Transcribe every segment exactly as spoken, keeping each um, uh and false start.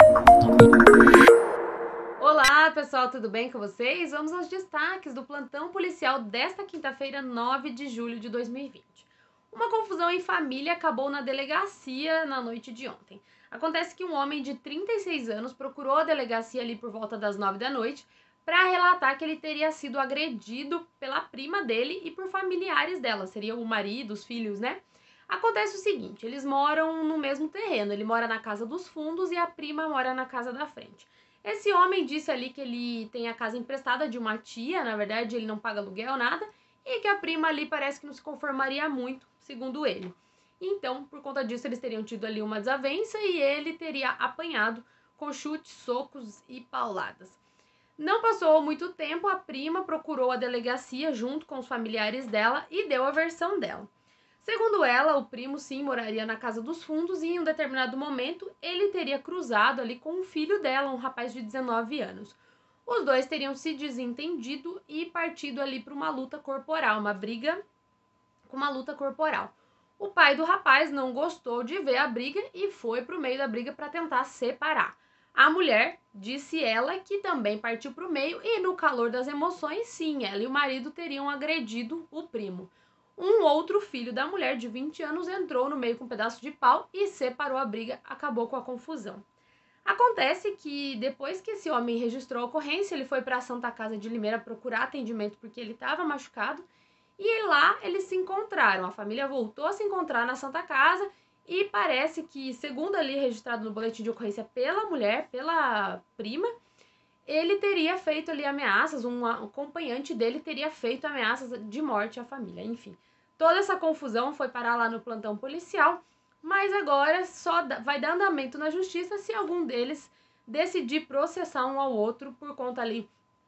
Olá pessoal, tudo bem com vocês? Vamos aos destaques do plantão policial desta quinta-feira, nove de julho de dois mil e vinte. Uma confusão em família acabou na delegacia na noite de ontem. Acontece que um homem de trinta e seis anos procurou a delegacia ali por volta das nove da noite para relatar que ele teria sido agredido pela prima dele e por familiares dela, seriam o marido, os filhos, né? Acontece o seguinte, eles moram no mesmo terreno, ele mora na casa dos fundos e a prima mora na casa da frente. Esse homem disse ali que ele tem a casa emprestada de uma tia, na verdade ele não paga aluguel, nada, e que a prima ali parece que não se conformaria muito, segundo ele. Então, por conta disso, eles teriam tido ali uma desavença e ele teria apanhado com chutes, socos e pauladas. Não passou muito tempo, a prima procurou a delegacia junto com os familiares dela e deu a versão dela. Segundo ela, o primo sim moraria na casa dos fundos e em um determinado momento ele teria cruzado ali com o filho dela, um rapaz de dezenove anos. Os dois teriam se desentendido e partido ali para uma luta corporal, uma briga com uma luta corporal. O pai do rapaz não gostou de ver a briga e foi para o meio da briga para tentar separar. A mulher disse ela que também partiu para o meio e no calor das emoções, sim, ela e o marido teriam agredido o primo. Um outro filho da mulher, de vinte anos, entrou no meio com um pedaço de pau e separou a briga, acabou com a confusão. Acontece que depois que esse homem registrou a ocorrência, ele foi para a Santa Casa de Limeira procurar atendimento porque ele estava machucado e lá eles se encontraram. A família voltou a se encontrar na Santa Casa e parece que, segundo ali registrado no boletim de ocorrência pela mulher, pela prima, ele teria feito ali ameaças, um acompanhante dele teria feito ameaças de morte à família, enfim. Toda essa confusão foi parar lá no plantão policial, mas agora só vai dar andamento na justiça se algum deles decidir processar um ao outro por conta ali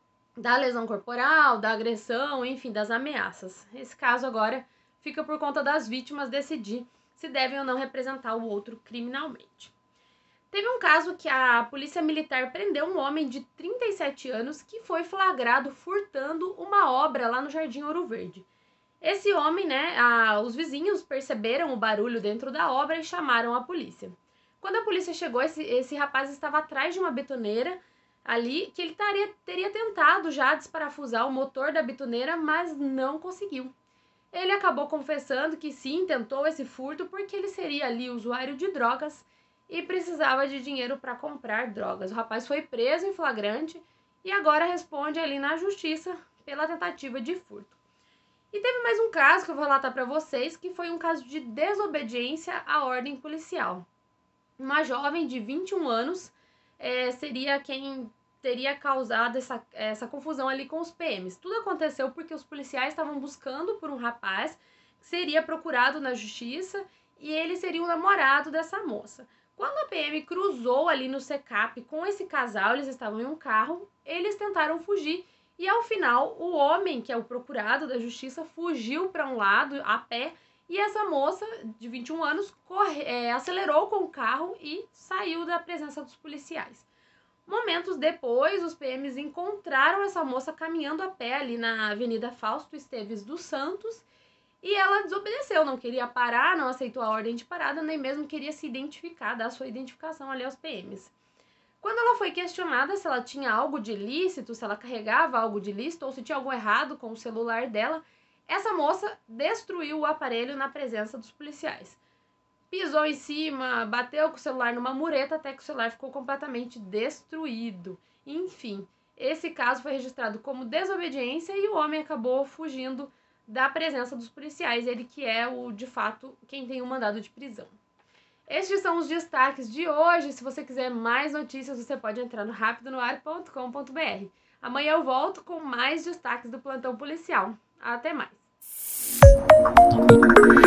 da lesão corporal, da agressão, enfim, das ameaças. Esse caso agora fica por conta das vítimas decidir se devem ou não representar o outro criminalmente. Teve um caso que a polícia militar prendeu um homem de trinta e sete anos que foi flagrado furtando uma obra lá no Jardim Ouro Verde. Esse homem, né, a, os vizinhos perceberam o barulho dentro da obra e chamaram a polícia. Quando a polícia chegou, esse, esse rapaz estava atrás de uma betoneira ali, que ele taria, teria tentado já desparafusar o motor da betoneira, mas não conseguiu. Ele acabou confessando que sim, tentou esse furto porque ele seria ali usuário de drogas e precisava de dinheiro para comprar drogas. O rapaz foi preso em flagrante e agora responde ali na justiça pela tentativa de furto. E teve mais um caso que eu vou relatar para vocês, que foi um caso de desobediência à ordem policial. Uma jovem de vinte e um anos é, seria quem teria causado essa, essa confusão ali com os P Ms. Tudo aconteceu porque os policiais estavam buscando por um rapaz que seria procurado na justiça e ele seria o namorado dessa moça. Quando a P M cruzou ali no SECAP com esse casal, eles estavam em um carro, eles tentaram fugir e ao final o homem, que é o procurado da justiça, fugiu para um lado a pé e essa moça de vinte e um anos corre, é, acelerou com o carro e saiu da presença dos policiais. Momentos depois, os P Ms encontraram essa moça caminhando a pé ali na Avenida Fausto Esteves dos Santos e ela desobedeceu, não queria parar, não aceitou a ordem de parada, nem mesmo queria se identificar, dar sua identificação ali aos P Ms. Quando ela foi questionada se ela tinha algo de ilícito, se ela carregava algo de ilícito ou se tinha algo errado com o celular dela, essa moça destruiu o aparelho na presença dos policiais. Pisou em cima, bateu com o celular numa mureta até que o celular ficou completamente destruído. Enfim, esse caso foi registrado como desobediência e o homem acabou fugindo da presença dos policiais, ele que é, o de fato, quem tem o mandado de prisão. Estes são os destaques de hoje. Se você quiser mais notícias, você pode entrar no rapido no ar ponto com ponto br. Amanhã eu volto com mais destaques do plantão policial. Até mais!